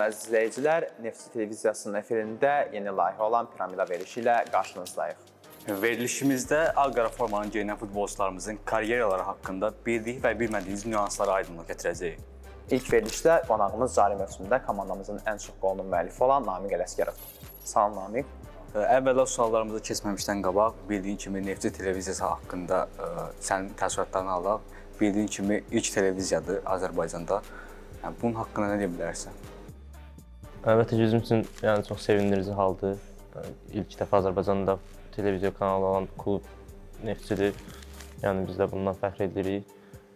əziz izləyicilər, Neftçi televiziyasının efirində yeni layihə olan Piramida verilişi ilə qarşınızdayıq. Verilişimizdə ağ-qara formanı geyinən futbolçularımızın karyeraları haqqında bildiyi və bilmədiyiniz nüanslara aydınlıq gətirəcəyik. İlk verilişdə qonağımız cari mövsümdə komandamızın ən çox qolunun müəllifi olan Namiq Ələsgərovdur. Salam Namiq. Əvvəla suallarımızı keçməmişdən qabaq, bildiyin kimi Neftçi televiziyası haqqında sənin təəssüratlarını alaq. Bildiyin kimi ilk televiziyadır Azərbaycanda. Bunun haqqında nə deyə bilərsən? Əlbəttə ki, bizim üçün çox sevindirici haldır. İlk dəfə Azərbaycanda televiziya kanalı olan klub Neftçidir. Biz də bundan fəxr edirik.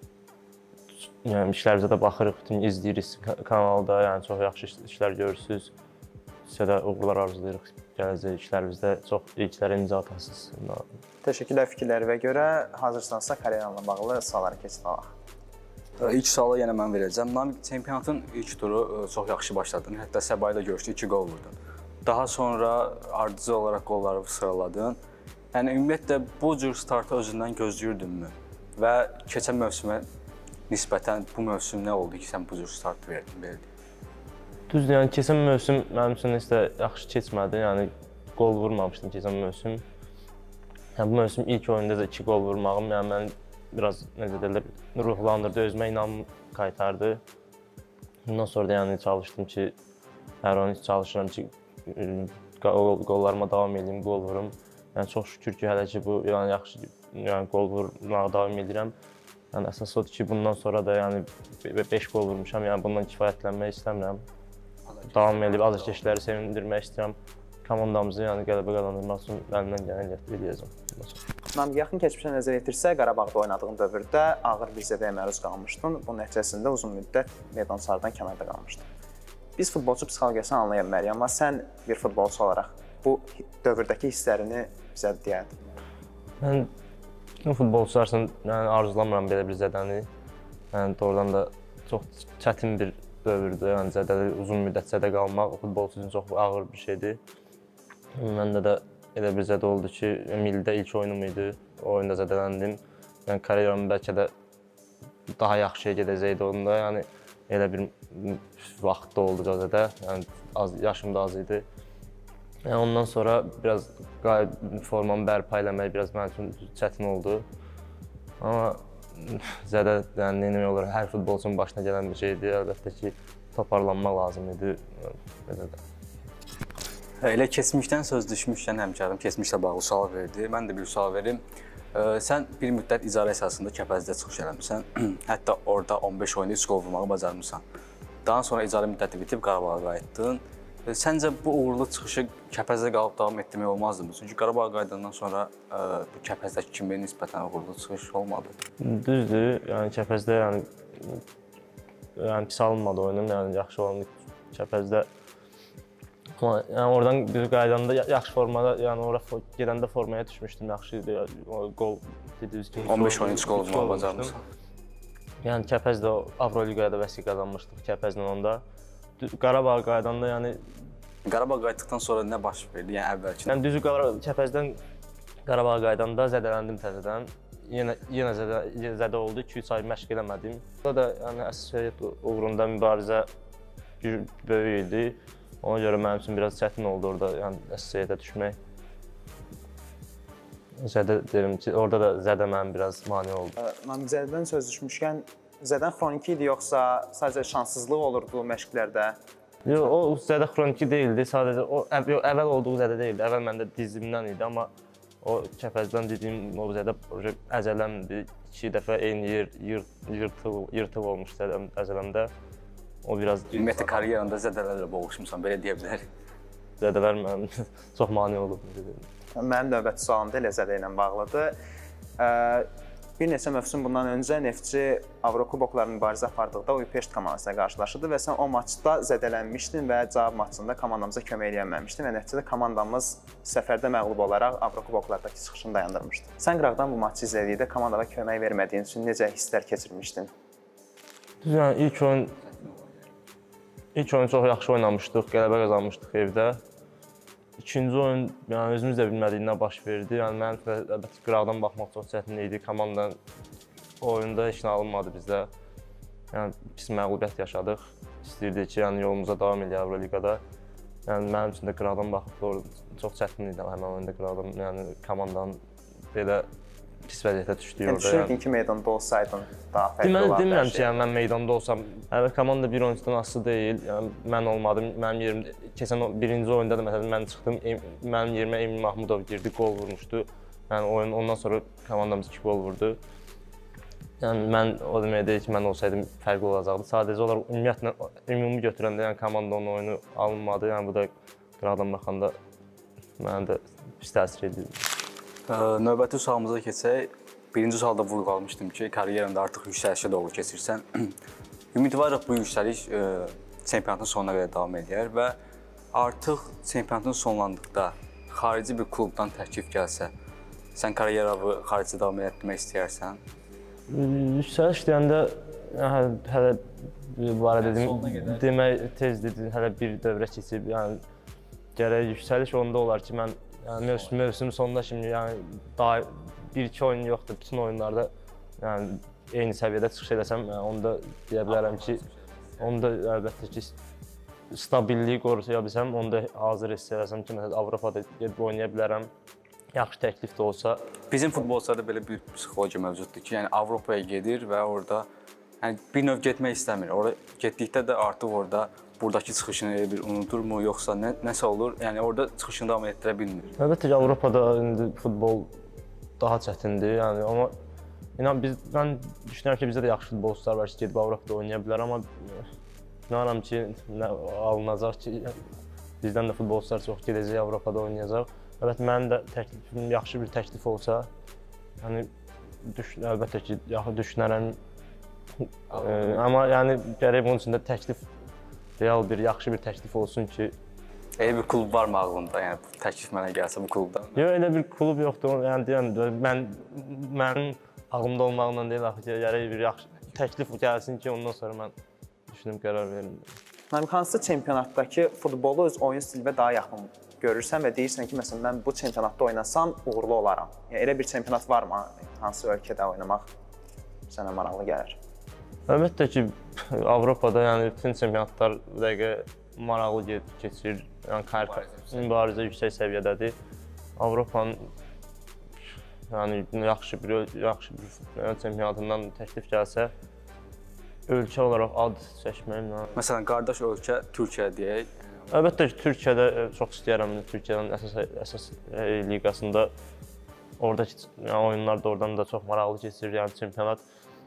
İşlərimizə də baxırıq, bütün izləyirik kanalda. Çox yaxşı işlər görürsünüz. Sizə də uğurlar arzulayırıq. Gələcək işlərimizdə çox ilklərə imza atasınız. Təşəkkürlər fikirlərinə görə. Hazırsanızsa karyeranla bağlı suallara keçid alaq. İlk sualı yenə mən verəcəm. Namiq, çempionatın ilk turu çox yaxşı başladın. Hətta Səba ilə görüşdü, 2 qol vurdun. Daha sonra ardıcıl olaraq qolları sıraladın. Ümumiyyətlə, bu cür startı özündən gözləyirdinmi? Və keçən mövsümə nisbətən bu mövsüm nə oldu ki, sən bu cür start verdin? Düzdür, keçən mövsüm mənim üçün heç də yaxşı keçmədi. Qol vurmamışdım keçən mövsüm. Bu mövsüm ilk oyunda da 2 qol vurmağım məni biraz ruhlandırdı, özümə inam qaytardı. Bundan sonra da çalışdım ki, hər oyun çalışıram ki, qollarıma davam edeyim, qol vurum. Çox şükür ki, hələ ki, bu yaxşı qol vurmağa davam edirəm. Əsas odur ki, bundan sonra da 5 qol vurmuşam, bundan kifayətlənmək istəmirəm. Davam edib azarkeşləri sevindirmək istəyirəm. Komandamızı qələbə qazandırmaq üçün əlimdən gələni edəcəm. Namiq, yaxın keçmişə nəzər yetirsə, Qarabağda oynadığın dövrdə ağır bir zədəyə məruz qalmışdın. Bunun nəticəsində uzun müddət meydançalardan kənarda qalmışdın. Biz futbolçu psixologiyasını anlaya bilmərik, amma sən bir futbolçu olaraq bu dövrdəki hisslərini bizə deyərdin. Mən futbolçular üçün arzulamıram belə bir zədəni. Doğrudan da çox çətin bir dövrdür. Uzun müddət zədə qalmaq futbolçu üçün çox ağır bir şeydir. Məndə də elə bir zədə oldu ki, millidə ilk oyunum idi, o oyunda zədələndim. Karyeramın bəlkə də daha yaxşıya gedəcəkdi onda. Elə bir vaxtda oldu o zədə, yaşım da az idi. Ondan sonra biraz formamı bərpa eləmək biraz mənim üçün çətin oldu. Amma zədə nə olur, hər futbolçunun başına gələn bir şeydir. Əlbəttə ki, toparlanmaq lazım idi. Elə keçmişdən söz düşmüşkən həmkarım keçmişlə bağlı sual verdi. Mən də bir sual verim. Sən bir müddət icarə əsasında Kəpəzdə çıxış eləmişsən. Hətta orada 15 oyunda 3 qol vurmağı bacarmışsan. Daha sonra icarə müddəti bitib Qarabağa qayıtdın. Səncə bu uğurlu çıxışı Kəpəzdə qalıb davam etdirmək olmazdımı? Çünki Qarabağa qayıdandan sonra bu Kəpəzdəki kimi nisbətən uğurlu çıxış olmadı. Düzdür, Kəpəzdə pis alınmadı oyunum, yaxşı olandı Kəpəzdə. Oradan qaydanda yaxşı formada, ora gedəndə formaya düşmüşdüm, yaxşı qol 15 oyun qol vurmağı bacarmışsan. Kəpəzdə Avroliqaya da vəsiq qazanmışdıq Kəpəzlə onda. Qarabağa qaydanda Qarabağa qayıtdıqdan sonra nə baş verdi, əvvəlki? Düzü Kəpəzdən Qarabağa qaydanda zədələndim təzədən. Yenə zədə oldu, 2-3 ay məşq eləmədim. Burada da əsas uğrunda mübarizə böyük idi. Ona görə mənim üçün biraz çətin oldu orada əsas düşmək. Orada da zədə mənim biraz mane oldu. Namiq, zədədən söz düşmüşkən, zədən xroniki idi, yoxsa sadəcə şanssızlıq olurdu məşqlərdə? Yox, o zədə xroniki deyildi, sadəcə əvvəl olduğu zədə deyildi. Əvvəl məndə dizimdən idi, amma o Kəpəzdən dediyim o zədə əzələmdir. 2 dəfə eyni yırtıq olmuş əzələmdə. Ümumiyyətlə, karyeranda zədələrlə boğuşmuşsan, belə deyə bilərik. Zədələr mənim çox mane olub. Mənim növbəti sualım da elə zədə ilə bağlıdır. Bir neçə mövsüm bundan öncə Neftçi Avrokuboklarının mübarizə apardıqda UPEşt komandasına qarşılaşırdı və sən o maçda zədələnmişdin və cavab maçında komandamıza kömək eləyənməmişdin və nəticədə komandamız səfərdə məğlub olaraq Avrokuboklardakı çıxışını dayandırmışdı. Sən qıraqdan bu maçı izlədikdə komandaya kömək vermədiyin üçün necə hisslər keçirmişdin? İlk oyun çox yaxşı oynamışdıq, qələbə qazanmışdıq evdə. İkinci oyun özümüz də bilmədiyindən baş verdi. Mənim əlbəttə qıraqdan baxmaq çox çətin idi. Komandanın oyunda heç nə alınmadı bizdə. Pis məğlubiyyət yaşadıq. istəyirdik ki, yəni yolumuza davam edək Avroliqada. Yəni mənim üçün də qıraqdan baxıb orada çox çətin idi həmin oyunda qıraqdan, yəni komandanın belə pis vəziyyətə düşdüyü orada. Düşünürdün ki, meydanda olsaydın daha fərqli olardı. Demirəm ki, yəni mən meydanda olsam, komanda bir oyuncudan asılı deyil. Yəni mən olmadım. Mənim yerimdə keçən birinci oyunda da məsələn mən çıxdım, mənim yerimə Emin Mahmudov girdi, gol vurmuşdu. Yəni oyun ondan sonra komandamız 2 gol vurdu. Yəni mən o demək deyil ki, mən olsaydım fərqli olacaqdı. Sadəcə olaraq ümumiyyətlə ümumi götürəndə yəni komanda onun oyunu alınmadı. Yəni bu da qıraqdan baxanda mənə də pis təsir edirdi. Növbəti sualımıza keçək. Birinci sualda vurğulamışdım ki, karyerində artıq yüksəlişə doğru keçirsən. Ümidvarıq bu yüksəliş çempionatın sonuna qədər davam edər və artıq çempionatın sonlandıqda xarici bir klubdan təklif gəlsə, sən karyeranı xaricdə davam etdirmək istəyərsən? Yüksəliş deyəndə hələ bu barədə demək tezdir, hələ bir dövrə keçib, yəni gərək yüksəliş onda olar ki, mən mövsüm sonunda kimi yəni daha 1-2 oyun yoxdur, bütün oyunlarda yəni eyni səviyyədə çıxış edəsəm, onda deyə bilərəm ki, onda əlbəttə ki stabilliyi qoruya bilsəm, onda hazır hiss edəsəm ki, məsələn Avropada gedib oynaya bilərəm. Yaxşı təklif də olsa. Bizim futbolçularda belə bir psixologiya mövcuddur ki, yəni Avropaya gedir və orada yəni bir növ getmək istəmir. Ora getdikdə də artıq orada buradakı çıxışını elə bir unuturmu, yoxsa nəsə olur? Yəni orada çıxışını davam etdirə bilmir. Əlbəttə ki, Avropada indi futbol daha çətindir. Yəni amma inan mən düşünürəm ki, bizdə də yaxşı futbolçular var ki, gedib Avropada oynaya bilər, amma inanıram ki, alınacaq ki, bizdən də futbolçular çox gedəcək Avropada oynayacaq. Əlbəttə mənim də təklifim yaxşı bir təklif olsa, yəni əlbəttə ki, düşünərəm. Amma yəni gərək bunun üçün də təklif real bir yaxşı bir təklif olsun ki, elə bir klub varmı ağlında? Yəni təklif mənə gəlsə bu klubdan? Yox, elə bir klub yoxdur. Yəni deyirəm, mənim ağlımda olmağından deyil axı ki, gərək bir yaxşı təklif gəlsin ki, ondan sonra mən düşünüb qərar verim. Hansı çempionatdakı futbolu öz oyun stilinə daha yaxın görürsən və deyirsən ki, məsələn, mən bu çempionatda oynasam uğurlu olaram. Yəni elə bir çempionat varmı? Hansı ölkədə oynamaq sənə maraqlı gəlir? Əlbəttə ki, Avropada yəni bütün çempionatlar dəqiqə maraqlı keçir. Yəni mübarizə yüksək səviyyədədir. Avropanın yəni yaxşı bir çempionatından təklif gəlsə, ölkə olaraq ad seçməyim. Məsələn, qardaş ölkə Türkiyə deyək. Əlbəttə ki, Türkiyədə çox istəyirəm. Türkiyənin əsas liqasında oradakı oyunlar da oradan da çox maraqlı keçir. Yəni çempionat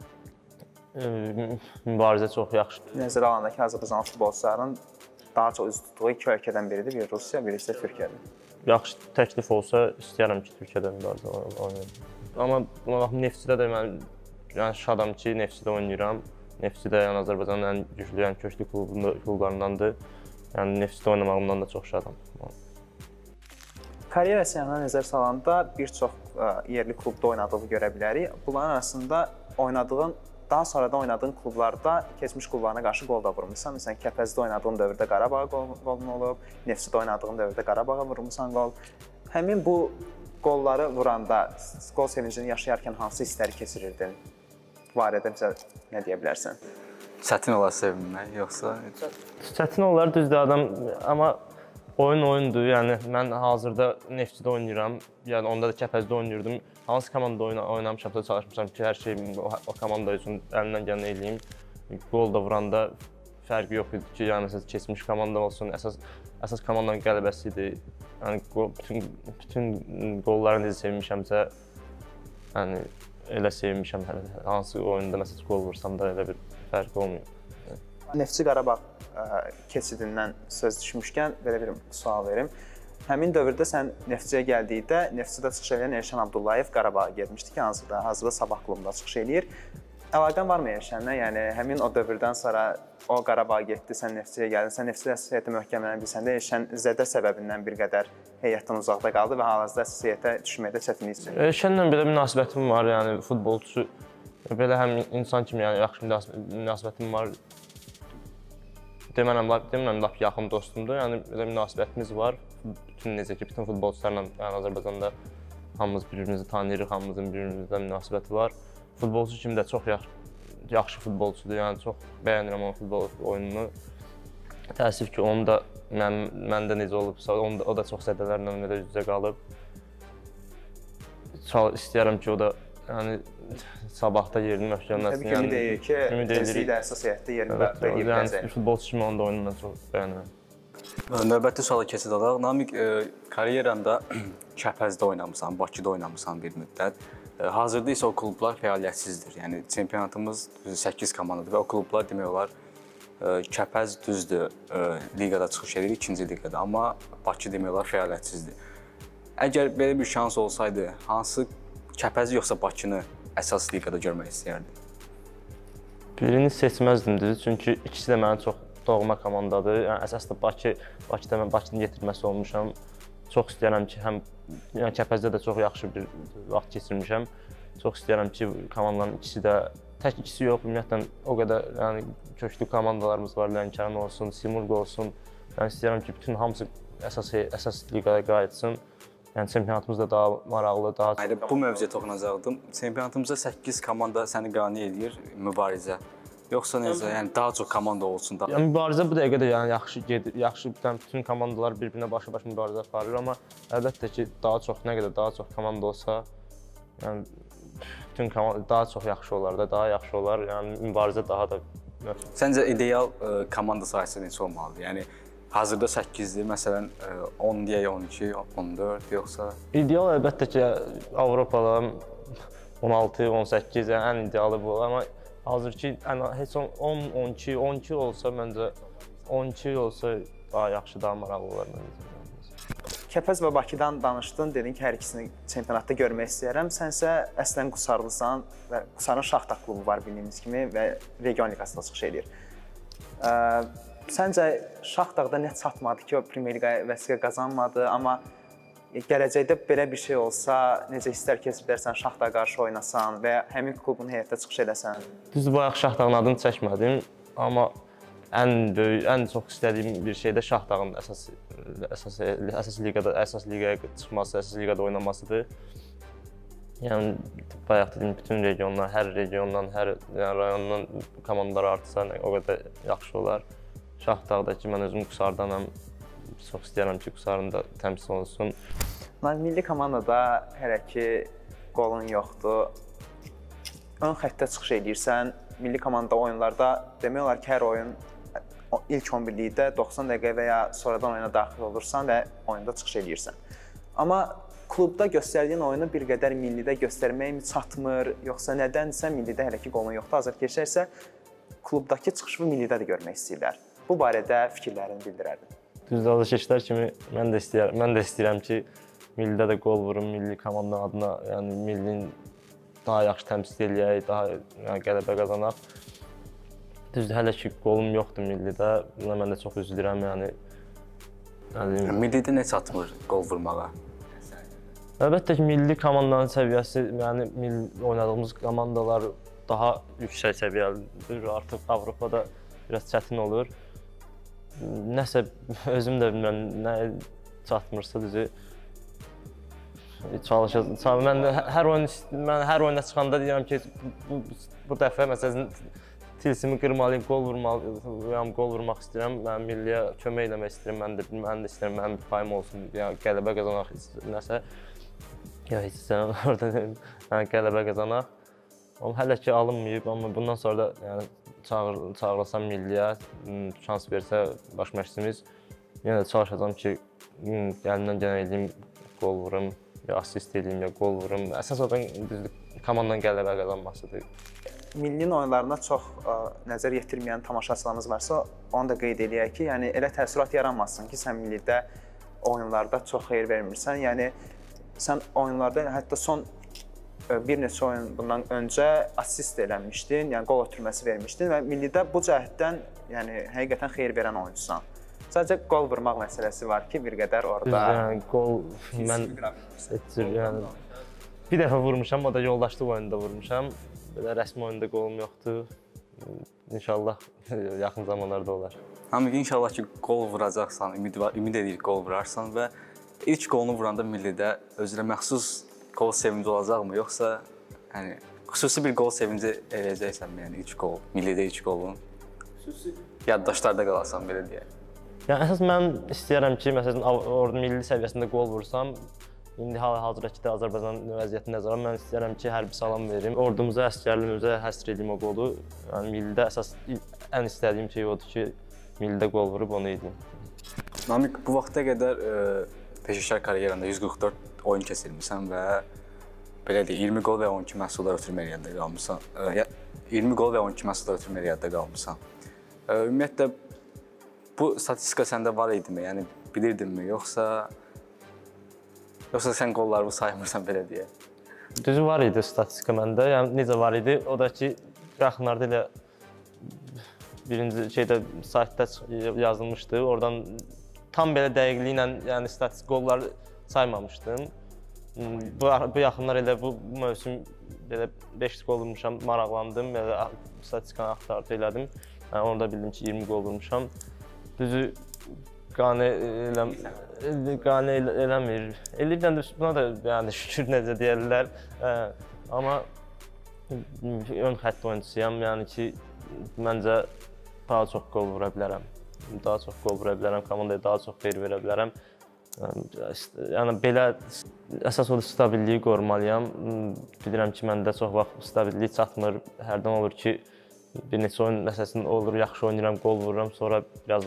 mübarizə çox yaxşıdır. Nəzərə alınanda ki, Azərbaycan futbolçularının daha çox üz tutduğu iki ölkədən biridir. Biri Rusiya, biri isə Türkiyədir. Yaxşı təklif olsa istəyirəm ki, Türkiyədə mübarizə oynayım. Amma buna baxım, Neftçidə də mən yəni şadam ki, Neftçidə oynayıram. Neftçi də yəni Azərbaycanın ən güclü, yəni köklü klublarındandır. Yəni Neftçidə oynamağımdan da çox şadam. Karyera sənətinə nəzər salanda bir çox yerli klubda oynadığını görə bilərik. Bunların arasında daha sonradan oynadığın klublarda keçmiş klublarına qarşı qol da vurmuşsan. Məsələn, Kəpəzdə oynadığın dövrdə Qarabağa qolun olub, Neftçidə oynadığın dövrdə Qarabağa vurmuşsan qol. Həmin bu qolları vuranda, qol sevincini yaşayarkən hansı hissləri keçirirdin? Bu barədə bizə nə deyə bilərsən? Çətin olar sevinmək, yoxsa? Çətin olar, düzdür adam, amma oyun oyundur. Yəni mən hazırda Neftçidə oynayıram, yəni onda da Kəpəzdə oynayırdım. Hansı komandada oynamışamsa, çalışmışam ki, hər şeyi o komanda üçün əlimdən gələni eləyim. Qol da vuranda fərqi yox idi ki, yəni məsələn keçmiş komanda olsun, əsas komandanın qələbəsidir. Yəni bütün qolları necə sevmişəmsə, yəni elə sevmişəm hələ. Hansı oyunda məsələn qol vursam da elə bir fərqi olmuyor. Neftçi Qarabağ keçidindən söz düşmüşkən belə bir sual verim. Həmin dövrdə sən Neftçiyə gəldikdə, Neftçidə çıxış edən Elşən Abdullayev Qarabağa getmişdi ki, hazırda Sabah klubunda çıxış eləyir. Əlaqən varmı Elşənlə? Yəni həmin o dövrdən sonra o Qarabağa getdi, sən Neftçiyə gəldin. Sən Neftçi heyəti möhkəmlənə bilsən də Elşən zədə səbəbindən bir qədər heyətdən uzaqda qaldı və hal-hazırda heyətə düşməkdə çətinlik çəkir. Elşənlə belə münasibətim var, yəni futbolçu belə həm insan kimi yəni yaxşı münasibətim var. Demirəm lap yaxın dostumdur. Yəni belə münasibətimiz var. Bütün futbolçularla yəni Azərbaycanda hamımız bir-birimizi tanıyırıq, hamımızın bir-birimizlə münasibəti var. Futbolçu kimi də çox yaxşı futbolçudur. Yəni çox bəyənirəm onun futbol oyununu. Təəssüf ki, onu da məndə necə olubsa, o da çox zədələrlə üz-üzə qalıb. İstəyərəm ki, o da yəni sabahda yerini möhkəmləsin. Təbii ki, ümid edirik ki, tezliklə əsas heyətdə yerini bərpa edə biləcək. Futbolçu kimi onun da oyununu mən çox bəyənirəm. Növbəti suala keçid edək. Namiq, karyeranda Kəpəzdə oynamısan, Bakıda oynamısan bir müddət. Hazırda isə o klublar fəaliyyətsizdir. Yəni çempionatımız 8 komandadır və o klublar demək olar Kəpəz düzdür, liqada çıxış edir, 2-ci liqada, amma Bakı demək olar fəaliyyətsizdir. Əgər belə bir şans olsaydı, hansı Kəpəzi yoxsa Bakını əsas liqada görmək istəyərdin? Birini seçməzdim düzdür, çünki ikisi də mənim çox doğma komandadır. Yəni əsas da Bakıda mən Bakının yetirməsi olmuşam. Çox istəyirəm ki, həm yəni Kəpəzdə də çox yaxşı bir vaxt keçirmişəm. Çox istəyirəm ki, komandanın ikisi də tək ikisi yox, ümumiyyətlə o qədər yəni köklü komandalarımız var, Lənkəran olsun, Simurq olsun. Yəni istəyirəm ki, bütün hamısı əsas liqaya qayıtsın. Yəni çempionatımız da daha maraqlı, daha Ayrı bu mövzuya toxunacaqdım. Çempionatımızda 8 komanda səni qane edir mübarizə. Yoxsa necə? Yəni daha çox komanda olsun da. Yəni mübarizə bu dəqiqə də yəni yaxşı gedir. Yaxşı bütün komandalar bir-birinə başa-baş mübarizə aparır, amma əlbəttə ki, daha çox nə qədər daha çox komanda olsa, yəni bütün komanda daha çox yaxşı olar da, daha yaxşı olar. Yəni mübarizə daha da Səncə ideal komanda sayısı neçə olmalıdır? Yəni hazırda 8-dir, məsələn 10 deyək 12, 14 yoxsa? İdeal əlbəttə ki, Avropada 16, 18 yəni ən idealı bu, amma hazırki heç 10, 12, 12 olsa məncə 12 olsa daha yaxşı, daha maraqlı olar məncə. Kəpəz və Bakıdan danışdın, dedin ki, hər ikisini çempionatda görmək istəyirəm. Sənsə əslən Qusarlısan və Qusarın Şaxta klubu var bildiyimiz kimi və region liqasına çıxış edir. Səncə Şaxta'da nə çatmadı ki, o Premyer Liqaya vəsiqə qazanmadı, amma gələcəkdə belə bir şey olsa, necə hisslər keçirərsən, Şaxta'ya qarşı oynasan və həmin klubun heyətdə çıxış edəsən? Düzdür, bayaq Şaxta'nın adını çəkmədim, amma ən böyük, ən çox istədiyim bir şey də Şaxta'nın əsas liqaya çıxması, əsas liqada oynamasıdır. Yəni bayaq dediyim bütün regionlar, hər regiondan, hər rayondan komandalar artsa o qədər yaxşı olar. Şaxta'dakı mən özüm Qusardanam. Çox istəyirəm ki, Qusarın da təmsil olunsun. Milli komandada hələ ki qolun yoxdur. Ön xəttə çıxış edirsən, milli komandada oyunlarda demək olar ki, hər oyun ilk 11-likdə 90 dəqiqə və ya sonradan oyuna daxil olursan və oyunda çıxış edirsən. Amma klubda göstərdiyin oyunu bir qədər millidə göstərmək mi çatmır, yoxsa nədənsə millidə hələ ki qolun yoxdur. Azərkeşlər isə klubdakı çıxışı millidə də görmək istəyirlər. Bu barədə fikirlərini bildirərdin. Düzdür, azərkeşlər kimi mən də istəyirəm ki, millidə də qol vurum, milli komandanın adına, yəni millini daha yaxşı təmsil eləyək, daha qələbə qazanaq. Düzdür, hələ ki qolum yoxdur millidə. Buna mən də çox üzülürəm, yəni. Millidə nə çatmır qol vurmağa? Əlbəttə ki, milli komandanın səviyyəsi, yəni oynadığımız komandalar daha yüksək səviyyəlidir. Artıq Avropada biraz çətin olur. Nəsə özüm də bilmirəm, nə çatmırsa düzü çalışacağam. Mən hər oyuna çıxanda deyirəm ki, bu dəfə məsələn tilsimi qırmalıyım, qol vurmaq istəyirəm. Mən milliyə kömək eləmək istəyirəm. Mən də istəyirəm mənim bir payım olsun, qələbə qazanaq nəsə. Ya heç istəyirəm orada qələbə qazanaq. Amma hələ ki alınmayıb, amma bundan sonra da yəni çağırılsam milliyə, şans versə baş məşqçimiz, yenə də çalışacağam ki, əlimdən gələn eləyim, qol vurum, ya assist eləyim, ya qol vurum. Əsas odan komandanın qələbə qazanmasıdır. Millinin oyunlarına çox nəzər yetirməyən tamaşaçılarımız varsa, onu da qeyd eləyək ki, yəni elə təəssürat yaranmasın ki, sən millidə oyunlarda çox xeyir vermirsən. Yəni sən oyunlarda hətta son bir neçə oyun bundan öncə assist eləmişdin, yəni qol ötürməsi vermişdin və millidə bu cəhətdən yəni həqiqətən xeyir verən oyunçusan. Sadəcə qol vurmaq məsələsi var ki, bir qədər orada. Yəni qol mən yəni bir dəfə vurmuşam, o da yoldaşlıq oyununda vurmuşam. Belə rəsmi oyunda qolum yoxdur. İnşallah yaxın zamanlarda olar. Hamiq, inşallah ki qol vuracaqsan, ümid edirik qol vurarsan və ilk qolunu vuranda millidə özünə məxsus qol sevinci olacaqmı, yoxsa yəni xüsusi bir qol sevinci eləyəcəksənmi, yəni ilk qol, millidə ilk qolun? yaddaşlarda qalasan belə deyək. Yəni əsas mən istəyirəm ki, məsələn, orada milli səviyyəsində qol vursam, indi hal-hazırdakı Azərbaycan vəziyyətini nəzərə mən istəyirəm ki, hərbi salam verim. Ordumuza, əsgərliyimizə həsr edeyim o qolu. Yəni millidə əsas ən istədiyim şey odur ki, millidə qol vurub onu edeyim. Namiq, bu vaxta qədər peşəkar karyeranda 144 oyun keçirmisən və belə deyək, 20 qol və 12 məhsullar ötürmə eləyəndə qalmısan. 20 qol və 12 məhsullar ötürmə eləyəndə qalmısan. Ümumiyyətlə, bu statistika səndə var idimi? Yəni bilirdinmi, yoxsa sən qollarını saymırsan belə deyə? Düzü var idi statistika məndə. Yəni necə var idi? O da ki, yaxınlarda elə birinci şeydə saytda yazılmışdı. Oradan tam belə dəqiqliklə, yəni statistik qolları saymamışdım. Bu yaxınlar elə bu mövsüm belə 5 qol vurmuşam, maraqlandım, belə statistikanı axtardı elədim. Yəni onu da bildim ki, 20 qol vurmuşam. Düzü qane eləmir. Eləyirdən də buna da yəni şükür necə deyirlər. Amma ön xətt oyunçusuyam, yəni ki, məncə daha çox qol vura bilərəm. Daha çox qol vura bilərəm, komandaya daha çox xeyir verə bilərəm. Yəni belə əsas odur stabilliyi qorumalıyam. Bilirəm ki, məndə çox vaxt stabillik çatmır. Hərdən olur ki, bir neçə oyun məsələsində olur, yaxşı oynayıram, qol vururam, sonra biraz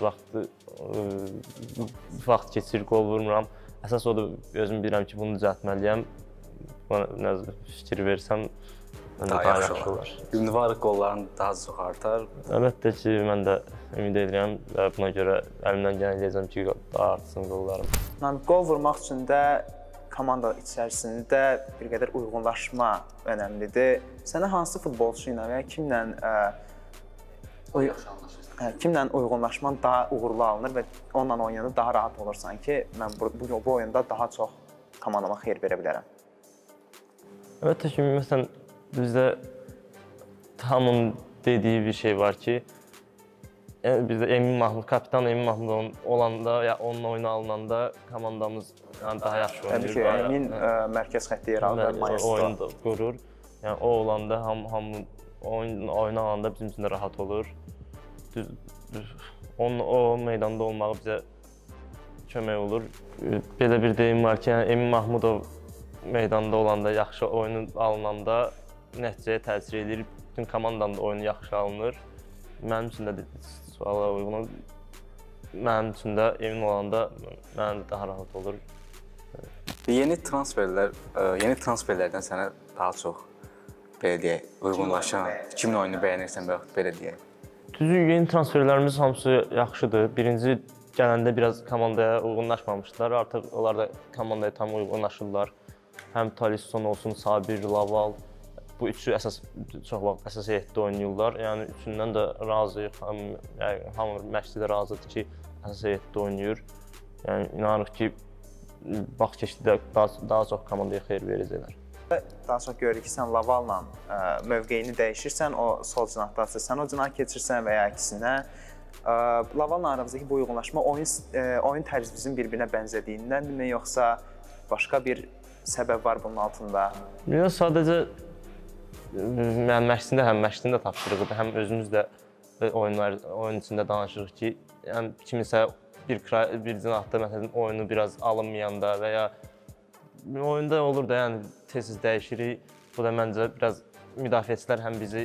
vaxt keçir, qol vurmuram. Əsas odur, özüm bilirəm ki, bunu düzəltməliyəm. Buna fikir versəm, məndə daha yaxşı olar. Ünvarıq qolların daha çox artar. Əlbəttə ki, mən də ümid edirəm və buna görə əlimdən gələn eləyəcəm ki, daha artsın qollarım. Qol vurmaq üçün də komanda içərisində bir qədər uyğunlaşma önəmlidir. Sənə hansı futbolçu ilə və kimlə uyğunlaşman daha uğurlu alınır və onunla oynayanda daha rahat olursan ki, mən bu oyunda daha çox komandama xeyir verə bilərəm? Əlbəttə ki, məsələn, bizdə hamının dediyi bir şey var ki, bizdə kapitan Emin Mahmudov olanda, ya onun oyuna alınanda komandamız daha yaxşı oynayır. Təbii ki, Emin mərkəz xətti yer alır, maestro. Oyunu da qurur. Yəni o olanda hamı oyuna alanda bizim üçün də rahat olur. O meydanda olmağı bizə kömək olur. Belə bir deyim var ki, Emin Mahmudov meydanda olanda, yaxşı oyunu alınanda nəticəyə təsir edir. Bütün komandanın da oyunu yaxşı alınır. Mənim üçün də suala uyğun. Mənim üçün də emin olanda mənim daha rahat olur. Yeni transferlərdən sənə daha çox belə deyək, uyğunlaşan, kimin oyunu bəyənirsən və yaxud belə deyək? Düzü, yeni transferlərimiz hamısı yaxşıdır. Birinci gələndə biraz komandaya uyğunlaşmamışdılar. Artıq onlar da komandaya tam uyğunlaşırlar. Həm Talisson olsun, Sabir, Laval. Bu üçü çox vaxt əsas heyətdə oynayırlar. Yəni üçündən də razıyıq. Hamı məşqçi də razıdır ki, əsas heyətdə oynayır. Yəni inanırıq ki, vaxt keçdikdə daha çox komandaya xeyir verəcəklər. Daha çox görürük ki, sən Lavalla mövqeyini dəyişirsən, o sol cinahdansa sən o cinah keçirsən və ya əksinə. Lavalla aramızdakı bu uyğunlaşma oyun tərzimizin bir-birinə bənzədiyindəndirmi, yoxsa başqa bir səbəb var bunun altında? Yox, sadəcə məşqçində həm məşqçinin də tapşırığıdır, həm özümüz də oyun içində danışırıq ki, kiminsə bir cinahda məsələn oyunu biraz alınmayanda və ya oyunda olur da, yəni tez-tez dəyişirik. Bu da məncə biraz müdafiəçilər həm bizi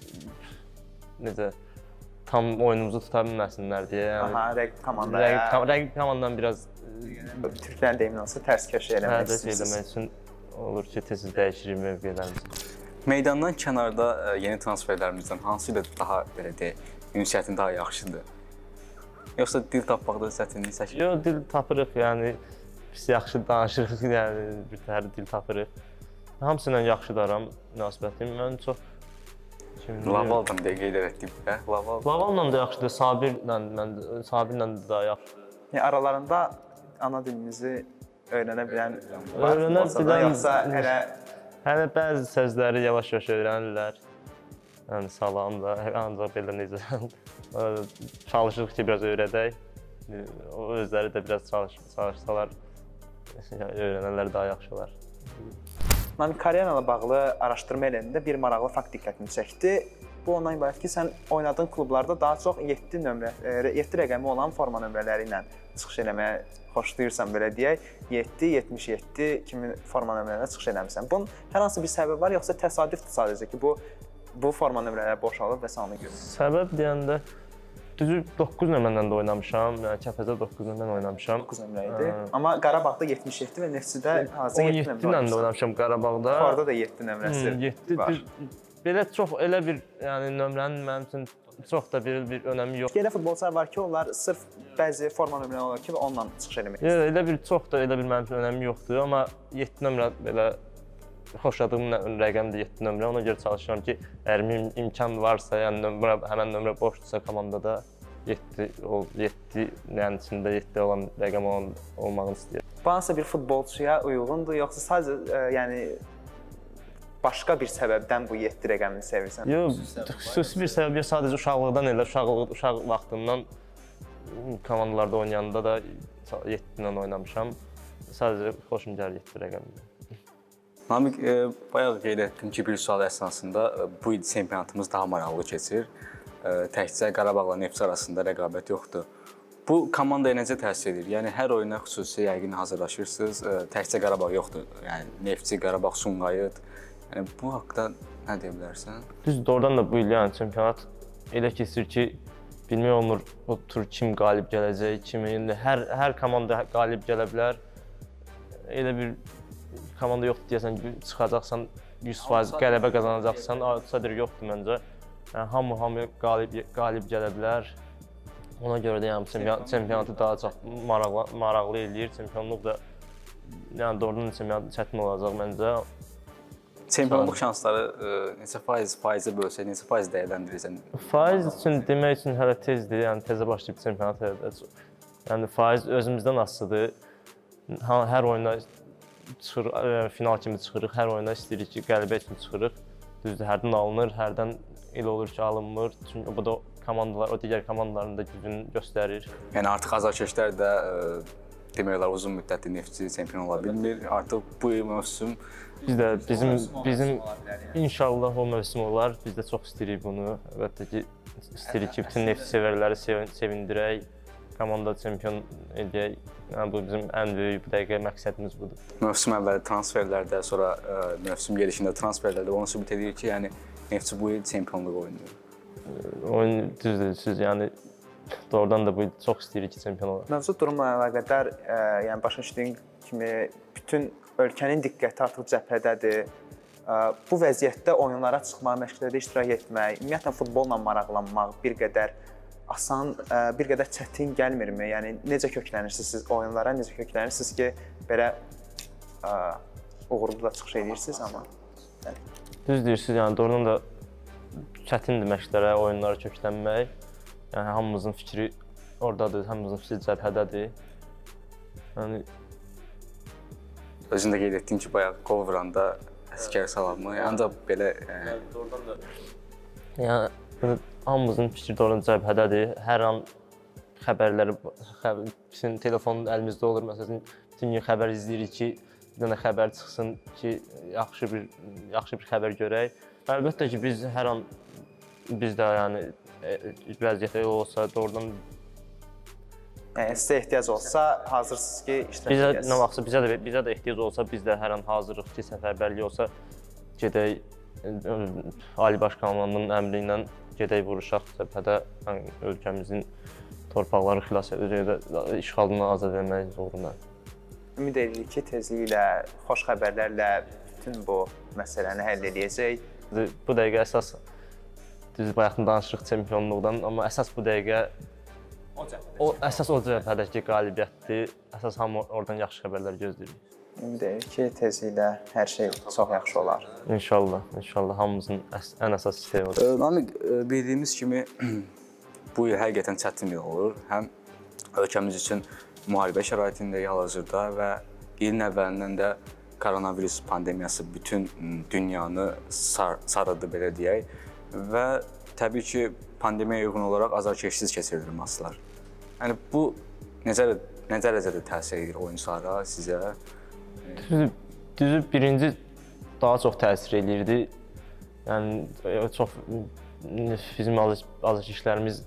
tam oyunumuzu tuta bilməsinlər deyə. Rəqib komandadan biraz Türklərin deyimin olsa tərs köşə eləmək istəmək üçün olur ki, tez-tez dəyişirik mövqelərimizi. Meydandan kənarda yeni transferlərimizdən hansı ilə daha belə deyək, ünsiyyətin daha yaxşıdır? Yoxsa dil tapmaqda çətinlik çəkilir? Yox, dil tapırıq, yəni biz yaxşı danışırıq, yəni bir təhər dil tapırıq. Hamısı ilə yaxşıdaram münasibətim. Mən çox Lavaldan deyə qeyd etdik, hə? Lavalla da yaxşıdır, Sabirlə də daha yaxşıdır. Aralarında ana dilimizi öyrənə bilən yoxsa hələ bəzi sözləri yavaş-yavaş öyrənirlər. Yəni salam da, ancaq belə necə çalışırıq ki, biraz öyrədək. O özləri də biraz çalışsalar, öyrənənlər daha yaxşı olar. Karyeranla bağlı araşdırma eləyəndə bir maraqlı fakt diqqətimi çəkdi. Bu ondan ibarət ki, sən oynadığın klublarda daha çox 7 rəqəmi olan forma nömrələri ilə çıxış eləməyə xoşlayırsan, belə deyək. 7, 77 kimi forma nömrələrinə çıxış eləmirsən. Bunun hər hansı bir səbəbi var, yoxsa təsadüfdür sadəcə ki, bu forma nömrələri boşalıb və sən onu görürsən? Səbəb deyəndə düzü 9 nömrələ də oynamışam, yəni Kəpəzdə 9 nömrələ oynamışam. 9 nömrə idi. Amma Qarabağda 77 və Neftçidə hazır 7 nömrə 17 ilə də oynamışam Qarabağda. Orada da 7 nömrəsi 7 var. Belə çox elə bir, yəni nömrənin mənim üçün çox da bir önəmi yox. Elə futbolçular var ki, onlar sırf bəzi forma nömrələri olur ki, onunla çıxış eləmək. Elə bir çox da elə bir mənim üçün önəmi yoxdur, amma 7 nömrə belə xoşladığım rəqəmdir 7 nömrə. Ona görə çalışıram ki, əgər imkan varsa, yəni həmən nömrə boşdursa komandada 7, yəni içində 7 olan rəqəm olmağını istəyirəm. Bu hansısa bir futbolçuya uyğundur, yoxsa sadəcə yəni başqa bir səbəbdən bu 7 rəqəmini sevirsən? Yox, xüsusi bir səbəb yox, sadəcə uşaqlıqdan elə uşaq vaxtından komandalarda oynayanda da 7 ilə oynamışam. Sadəcə xoşum gəlir 7 rəqəmdir. Namiq, bayaq qeyd etdim ki, bir sual əsasında bu il çempionatımız daha maraqlı keçir. Təkcə Qarabağla Neftçi arasında rəqabət yoxdur. Bu komandaya necə təsir edir? Yəni hər oyuna xüsusi yəqin hazırlaşırsınız. Təkcə Qarabağ yoxdur. Yəni Neftçi, Qarabağ, Sumqayıt. Yəni bu haqqda nə deyə bilərsən? Düzdür, doğrudan da bu il yəni çempionat elə keçir ki, bilmək olmur o tur kim qalib gələcək, kimi hər komanda qalib gələ bilər. Elə bir komanda yoxdur deyəsən ki, çıxacaqsan 100% qələbə qazanacaqsan, sadəcə yoxdur məncə. Yəni hamı qalib gələ bilər. Ona görə də yəni çempionatı daha çox maraqlı eləyir. Çempionluq da yəni doğrudan çempionat çətin olacaq məncə. Çempionluq şansları neçə faizə bölsək, neçə faiz dəyərləndirirsən? Faiz üçün demək üçün hələ tezdir, yəni tezə başlayıb çempionat. Yəni faiz özümüzdən asılıdır. Hər oyuna çıxır, final kimi çıxırıq, hər oyuna istəyirik ki, qələbə üçün çıxırıq. Düzdür, hərdən alınır, hərdən elə olur ki, alınmır. Çünki bu da komandalar, o digər komandaların da gücünü göstərir. Yəni artıq azarkeşlər də demək olar uzun müddətli Neftçi çempion ola bilmir. Artıq bu mövsüm bizim inşallah o mövsüm olar. Biz də çox istəyirik bunu. Əlbəttə ki, istəyirik ki, bütün Neftçi sevərləri sevindirək, komanda çempion edək. Yəni bu bizim ən böyük bu dəqiqə məqsədimiz budur. Mövsüm əvvəli transferlərdə, sonra mövsüm gedişində transferlərdə onu sübut edir ki, yəni Neftçi bu il çempionluq oynayır. Oyun düzdür, siz yəni doğrudan da bu il çox istəyirik ki, çempion olaq. Mövcud durumla əlaqədar, yəni başa düşdüyün kimi bütün ölkənin diqqəti artıq cəbhədədir. Bu vəziyyətdə oyunlara çıxmaq, məşqlərdə iştirak etmək, ümumiyyətlə futbolla maraqlanmaq bir qədər asan, bir qədər çətin gəlmirmi? Yəni necə köklənirsiniz siz oyunlara, necə köklənirsiniz ki, belə uğurlu da çıxış edirsiniz amma? Düz deyirsiniz, yəni doğrudan da çətindir məşqlərə, oyunlara köklənmək. Yəni hamımızın fikri ordadır, hamımızın fikri cəbhədədir. Yəni özün də qeyd etdin ki, bayaq qol vuranda əsgər salamı, ancaq belə doğrudan da yəni hamımızın fikri doğrudan cəbhədədir. Hər an xəbərləri, bizim telefonun əlimizdə olur. Məsələn, bütün gün xəbər izləyirik ki, bir dənə xəbər çıxsın ki, yaxşı bir xəbər görək. Əlbəttə ki, biz hər an biz də yəni vəziyyətdə olsa doğrudan sizə ehtiyac olsa hazırsınız ki, iştirak edəsiniz. Nə vaxtsa bizə də ehtiyac olsa, biz də hər an hazırıq ki, səfərbərlik olsa gedək Ali Baş Komandanın əmri ilə gedək vuruşaq cəbhədə ölkəmizin torpaqları xilas edəcək, işğaldan azad etmək uğruna. Ümid edirik ki, tezliklə, xoş xəbərlərlə bütün bu məsələni həll edəcək. Bu dəqiqə əsas, düz bayaqdan danışırıq çempionluqdan, amma əsas bu dəqiqə əsas o cəbhədəki qalibiyyətdir. Əsas hamı oradan yaxşı xəbərlər gözləyirik. Ümid edirik ki, tezliklə hər şey çox yaxşı olar. İnşallah, inşallah hamımızın ən əsas istəyi odur. Namiq, bildiyimiz kimi bu il həqiqətən çətin il olur. Həm ölkəmiz üçün müharibə şəraitindəyik hal-hazırda və ilin əvvəlindən də koronavirus pandemiyası bütün dünyanı sarıdı, belə deyək. Və təbii ki, pandemiyaya uyğun olaraq azarkeşsiz keçirilir maçlar. Yəni bu necə dərəcədə təsir edir oyunçulara, sizə? Düzü birinci daha çox təsir edirdi. Yəni çox bizim azarkeşlərimiz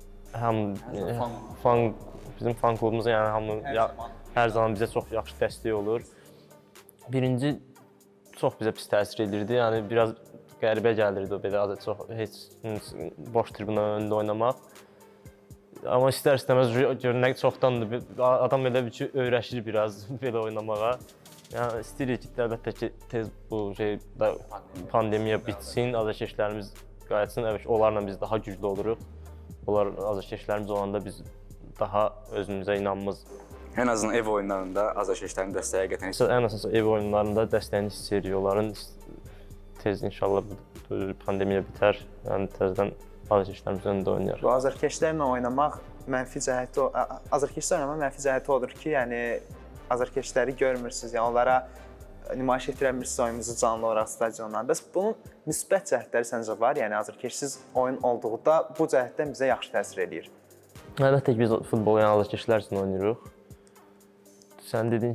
bizim fan klubumuz yəni hamı hər zaman bizə çox yaxşı dəstək olur. Birinci çox bizə pis təsir edirdi. Yəni biraz qəribə gəlirdi o belə çox heç boş tribuna önündə oynamaq. Amma istər-istəməz görünək çoxdandır adam elə bir ki öyrəşir biraz belə oynamağa. Yəni istəyirik ki, əlbəttə ki tez bu pandemiya bitsin, azarkeşlərimiz qayıtsın. Evet, onlarla biz daha güclü oluruq. Onlar azarkeşlərimiz olanda biz daha özümüzə inanmamız. En azından ev oyunlarında azarkeşlərin dəstəyi həqiqətən ən əsası ev oyunlarında dəstəyini hiss edirik. Onların tez inşallah pandemiya bitər. Yəni təzədən azarkeşlərimiz önündə oynayar. Bu azarkeşlərlə oynamaq mənfi cəhəti azarkeşlərlə oynamaq mənfi cəhəti odur ki, yəni azarkeşləri görmürsünüz, yəni onlara nümayiş etdirəmirsiniz oyununuzu canlı olaraq stadionlarda. Bəs bunun müsbət cəhətləri səncə var? Yəni azarkeşsiz oyun olduğunda bu cəhətdən bizə yaxşı təsir eləyir. Əlbəttə ki, biz futbolu yəni azarkeşlər üçün oynayırıq. Sən dedin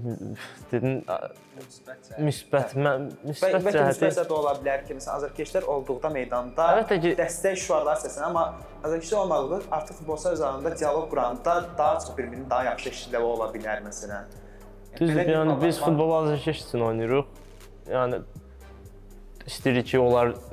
müsbət cəhəti də ola bilər ki, məsələn azarkeşlər olduqda meydanda dəstək şüarlar səslənir, amma azarkeşlər olmadıqda artıq futbolçular üzərində dialoq quranda daha çox bir-birinin daha yaxşı eşitləri ola bilər məsələn. Düzdür, yəni biz futbolu azarkeş üçün oynayırıq. Yəni istəyirik ki,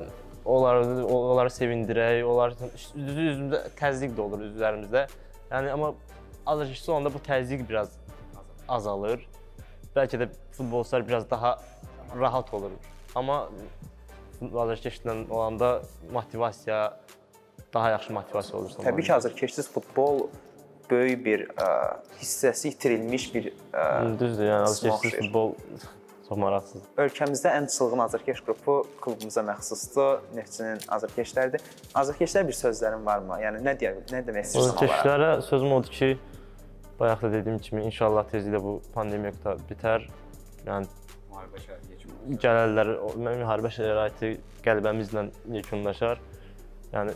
onları sevindirək, üzümüzdə təzyiq də olur üzlərimizdə. Yəni amma azarkeşsiz olanda bu təzyiq biraz azalır. Bəlkə də futbolçular biraz daha rahat olur. Amma azarkeşlə olanda motivasiya daha yaxşı motivasiya olur. Təbii ki, azarkeşsiz futbol böyük bir hissəsi itirilmiş bir düzdür, yəni azarkeşsiz futbol çox maraqsızdır. Ölkəmizdə ən çılğın azarkeş qrupu klubumuza məxsusdur. Neftçinin azarkeşləridir. Azarkeşlər bir sözlərin varmı? Yəni nə demək istəyirsən onlara? Azarkeşlərə sözüm odur ki, bayaq da dediyim kimi inşallah tezliklə bu pandemiya bitər. Yəni gələrlər, müharibə şəraiti qələbəmizlə yekunlaşar. Yəni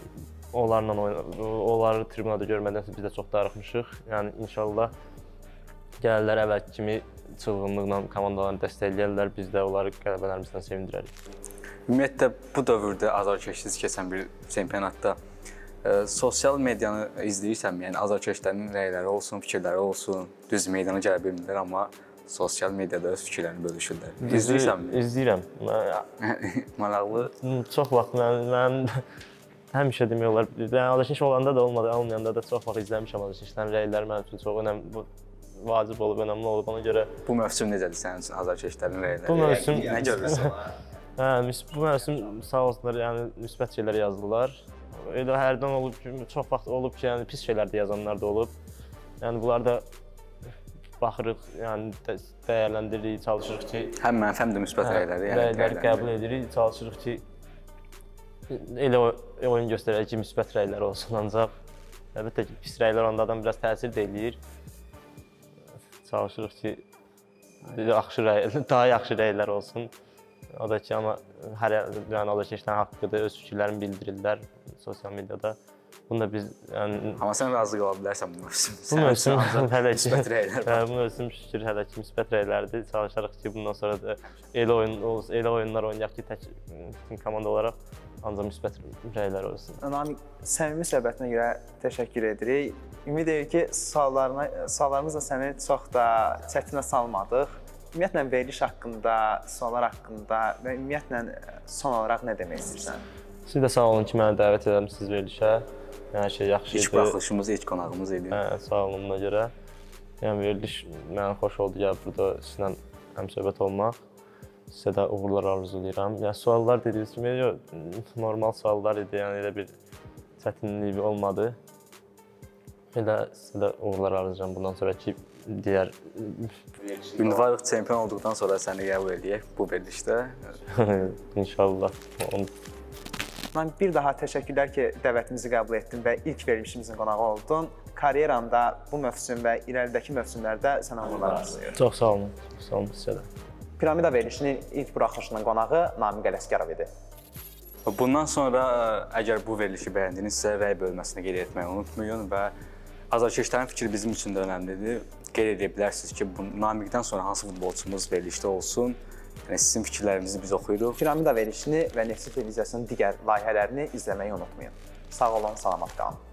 onları tribunada görmədən biz də çox darıxmışıq. Yəni inşallah gələrlər əvvəlki kimi çılğınlıqla komandalarını dəstəkləyərlər, biz də onları qələbələrimizdən sevindirərik. Ümumiyyətlə bu dövrdə azarkeşsiz keçən bir çempionatda sosial medianı izləyirsənmi? Yəni azarkeşlərin rəyləri olsun, fikirləri olsun, düz meydana gələ bilmirlər, amma sosial mediada öz fikirlərini bölüşürlər. İzləyirsənmi? İzləyirəm. Maraqlı. Çox vaxt mən həmişə demək olar, azarkeş olanda da olmadı, olmayanda da çox vaxt izləmişəm azarkeşlərin rəyləri mənim üçün çox önəmli, vacib olub, önəmli olub. Ona görə bu mövsüm necədir sənin üçün azarkeşlərin rəyləri? Bu mövsüm nə görürsən? Bu mövsüm sağ olsunlar, yəni müsbət şeylər yazdılar. Elə hərdən olub ki, çox vaxt olub ki, yəni pis şeylər də yazanlar da olub. Yəni bunlar da baxırıq, yəni dəyərləndiririk, çalışırıq ki, həm mənfi, həm də müsbət rəyləri qəbul edirik, çalışırıq ki, elə oyun göstərək ki, müsbət rəylər olsun, ancaq əlbəttə ki, pis rəylər onda adam biraz təsir də eləyir. Çalışırıq ki, daha yaxşı rəylər olsun. O da ki, amma hər azarkeşlərin haqqıdır, öz fikirlərini bildirirlər sosial mediada. Bunu da biz amma sən razı qala bilərsən bu mövsüm. Bu mövsüm hələ ki müsbət rəylər var. Bu mövsüm şükür hələ ki müsbət rəylərdir. Çalışarıq ki, bundan sonra da elə oyunlar oynayaq ki, tək komanda olaraq ancaq müsbət rəylər olsun. Namiq, səmimi söhbətinə görə təşəkkür edirik. Ümid edirik ki, suallarımızla səni çox da çətinə salmadıq. Ümumiyyətlə veriliş haqqında, suallar haqqında və ümumiyyətlə son olaraq nə demək istəyirsən? Siz də sağ olun ki, məni dəvət etmisiniz verilişə. Hər şey yaxşı idi. İlk buraxılışımız, ilk qonağımız idi. Sağ olun buna görə. Yəni veriliş mənə xoş oldu gəlib burada sizlə həmsöhbət olmaq. Sizə də uğurlar arzulayıram. Yəni suallar dediyiniz kimi normal suallar idi. Yəni elə bir çətinlik olmadı. Elə sizə də uğurlar arzulayıram bundan sonraki digər Ünvarlıq çempion olduqdan sonra səni qəbul edək bu verilişdə. İnşallah. Mən bir daha təşəkkürlər ki, dəvətimizi qəbul etdin və ilk verilişimizin qonağı oldun. Karyeranda bu mövsüm və irəlidəki mövsümlərdə sənə uğurlar arzulayıram. Çox sağ olun. Çox sağ olun sizə də. Piramida verilişinin ilk buraxılışının qonağı Namiq Ələsgərov idi. Bundan sonra əgər bu verilişi bəyəndinizsə, rəy bölməsinə qeyd etməyi unutmayın və azarkeşlərin fikri bizim üçün də önəmlidir. Qeyd edə bilərsiniz ki, Namiqdən sonra hansı futbolçumuz verilişdə olsun Yəni sizin fikirlərinizi biz oxuyuruq. Piramida verilişini və Neftçi televiziyasının digər layihələrini izləməyi unutmayın. Sağ olun, salamat qalın.